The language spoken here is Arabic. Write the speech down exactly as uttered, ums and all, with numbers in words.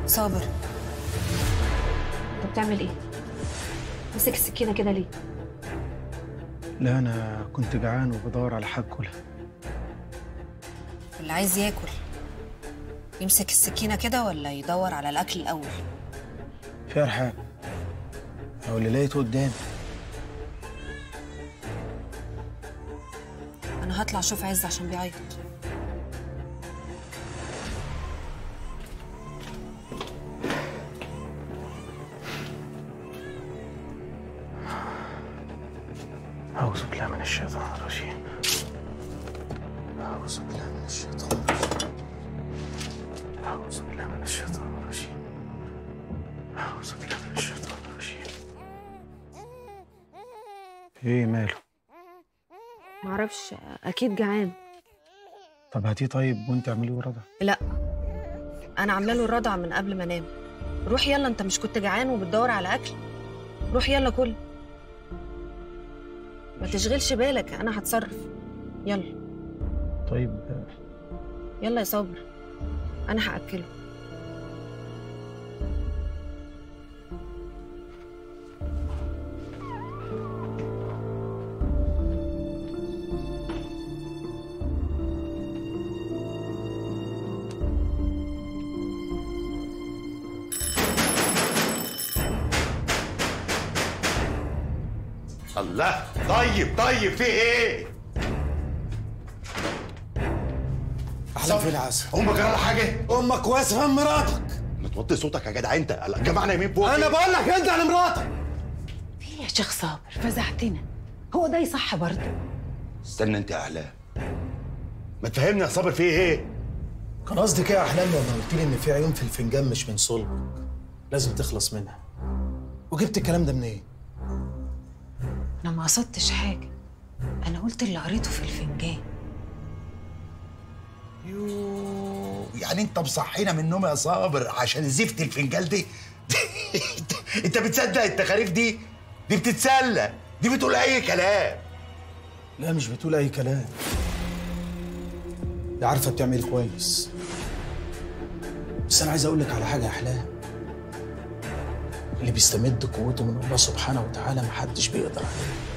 صابر، انت بتعمل ايه؟ ماسك السكينه كده ليه؟ لا انا كنت جعان وبدور على حاجه اكلها. اللي عايز ياكل يمسك السكينه كده ولا يدور على الاكل الاول؟ في ارحام او اللي لقيته قدامي. انا هطلع اشوف عز عشان بيعيط. أعوذ بالله من الشيطان الرجيم. أعوذ بالله من الشيطان الرجيم. أعوذ بالله من الشيطان الرجيم. أعوذ بالله من الشيطان الرجيم. إيه ماله؟ معرفش، اكيد جعان. طب هاتيه طيب وأنت اعملي له رضع. لا، انا عامله له الرضع من قبل ما انام. روح يلا، انت مش كنت جعان وبتدور على اكل؟ روح يلا كل. ما تشغلش بالك، انا هتصرف. يلا. طيب يلا يا صابر، انا هاكله. الله. طيب طيب في ايه؟ احلام فين يا عسل؟ امك جرى حاجه؟ امك واسفه من مراتك. ما توطي صوتك يا جدع انت. جمعنا يمين فوق. انا بقول لك انت على مراتك. في يا شيخ صابر، فزعتنا. هو ده يصح برضه؟ استنى انت يا احلام، ما تفهمني يا صابر في ايه؟ كان قصدك ايه يا احلام لما قلت لي ان في عيون في الفنجان مش من صلبك لازم تخلص منها؟ وجبت الكلام ده منين؟ إيه؟ انا ما قصدتش حاجه، انا قلت اللي قريته في الفنجان. يوه، يعني انت مصحينا من النوم يا صابر عشان زفت الفنجان دي؟ انت بتصدق التخاريف دي؟ دي بتتسلى، دي بتقول اي كلام. لا مش بتقول اي كلام، دي عارفه بتعمل كويس. بس انا عايز اقول لك على حاجه يا احلام، اللي بيستمد قوته من الله سبحانه وتعالى محدش بيقدر عليه.